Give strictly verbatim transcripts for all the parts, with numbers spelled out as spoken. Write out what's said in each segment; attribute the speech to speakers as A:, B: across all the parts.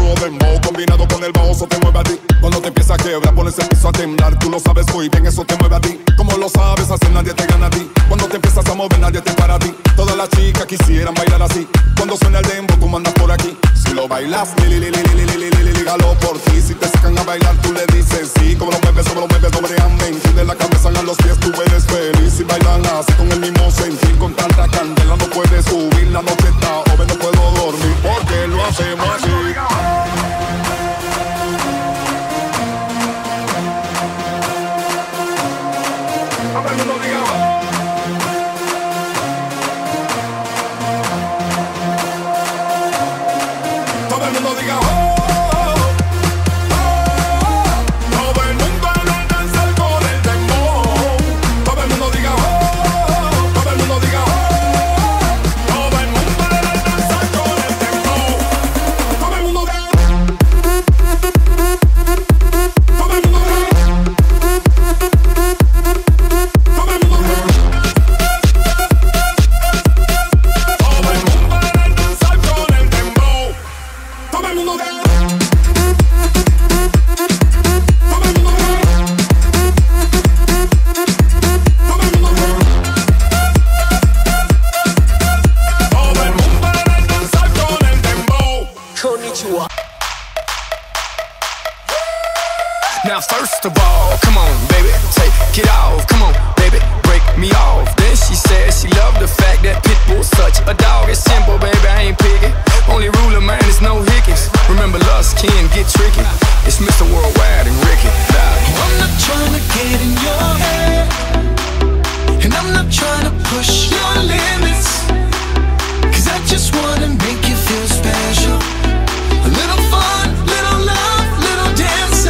A: puro dembow combinado con el bajo, eso te mueve a ti. Cuando te empieza a quebrar, pones el piso a temblar. Tú lo sabes muy bien, eso te mueve a ti. Como lo sabes hacer, nadie te gana a ti. Cuando te empiezas a mover, nadie te para a ti. Todas las chicas quisieran bailar así. Cuando suena el dembow, tú mandas por aquí. Si lo bailas, li, li, li, li, li, li, li, li, lígalo por ti. Si te sacan a bailar, tú le dices sí. Como lo mueves, como lo mueves, doble amén. De la cabeza a los pies, tú eres feliz. Si bailan así con el mismo sentir, con tanta candela, no puedes subir. La noche está joven, no puedo dormir porque lo hacemos así. Todo el mundo diga oh. Todo el mundo diga oh.
B: Now first of all, come on, baby, take it off. Come on, baby, break me off. Then she said she loved the fact that Pitbull's such a dog. It's simple, baby, I ain't picky. Only rule of mine is no hickeys. Remember, lust can get tricky. It's Mister Worldwide and Ricky.
C: I'm not trying to get in your head, and I'm not trying to push your limits, cause I just wanna make you feel special. A little fun, little love, little dancing.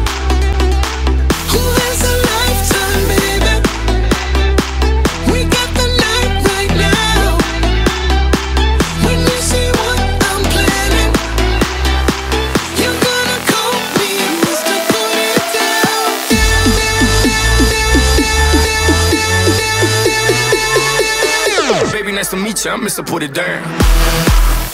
C: There's a lifetime, baby. We got the night right now. When you see what I'm planning, you're gonna call me Mister Put It Down.
B: Baby, nice to meet you, I'm Mister Put It Down.